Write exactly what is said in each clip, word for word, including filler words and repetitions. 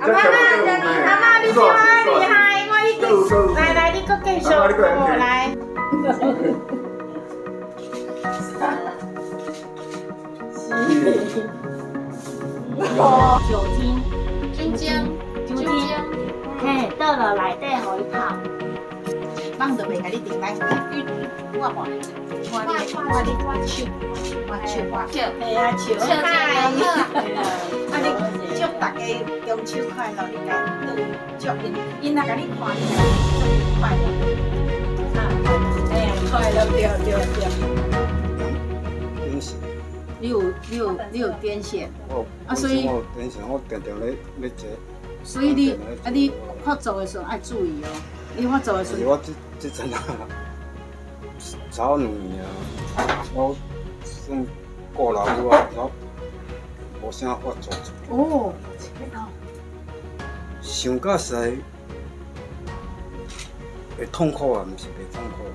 妈妈，妈妈，你好厉害，我已经来来，你搁继续我来。哦，酒精，酒精，酒精，嘿，倒落内底互伊泡。放就袂甲你定来，我无，我你我你我手，我手我手，嘿啊手嗨，啊你祝大家中秋快乐，你家祝因因若甲你看，你家祝快乐，啊，哎，快乐对对对。 癫痫。 你有你有你有癫痫？ 我啊，所以我癫痫，我常常咧咧坐。 所以你啊你发作的时候爱注意哦。你发作的时候。 我这这阵啊，早两年啊，我算过劳了啊，我无啥发作。 哦。 想到实会痛苦啊，毋是袂痛苦。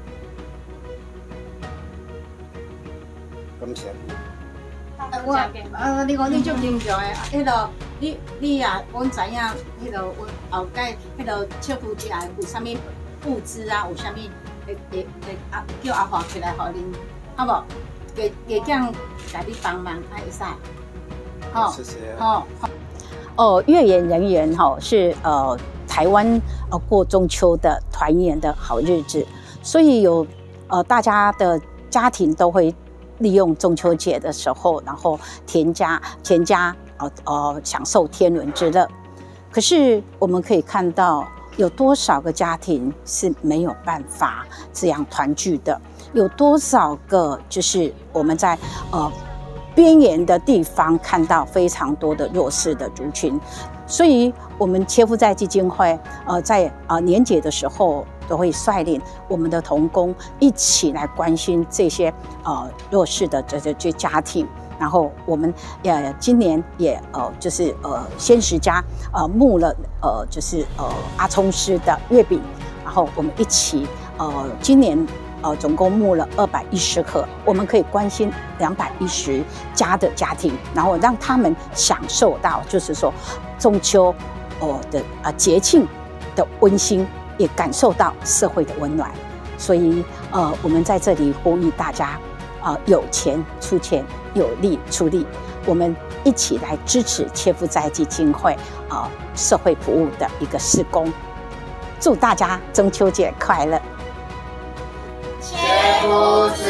感谢你。 我呃，你讲你足正常诶，迄个你你啊，阮知影，迄个阮后盖迄个笑夫家有啥物物资啊，有啥物会会会啊叫阿华起来互恁，好无？给给这样甲你帮忙，啊会使， 好，谢谢。 好。 哦，月圆人圆哈是呃台湾呃过中秋的团圆的好日子，所以有呃大家的家庭都会利用中秋节的时候，然后全家全家呃呃享受天伦之乐。可是我们可以看到，有多少个家庭是没有办法这样团聚的？有多少个就是我们在呃。边缘的地方看到非常多的弱势的族群，所以我们切肤在基金会，呃，在呃年节的时候都会率领我们的同工一起来关心这些呃弱势的这这这家庭。然后我们也今年也呃就是呃先十家呃募了呃就是呃阿聪师的月饼，然后我们一起呃今年。呃，总共募了二百一十盒，我们可以关心两百一十家的家庭，然后让他们享受到，就是说中秋哦的呃节庆的温馨，也感受到社会的温暖。所以呃，我们在这里呼吁大家，呃，有钱出钱，有力出力，我们一起来支持切肤在基金会呃社会服务的一个事工。祝大家中秋节快乐！ 切肤之